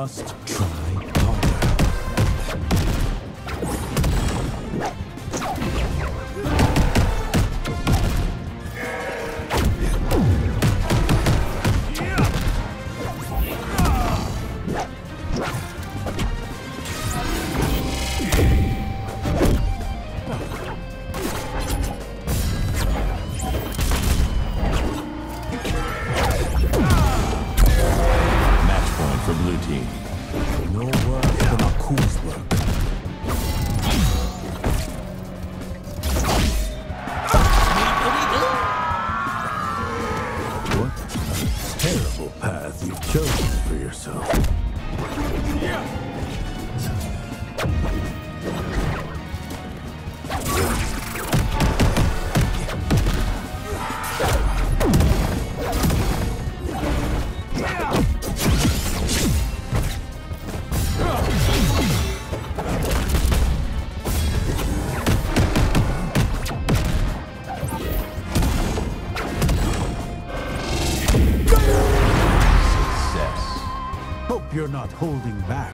must try harder. For blue team. No worse than Aku's work. What a terrible path you've chosen for yourself. Hope you're not holding back.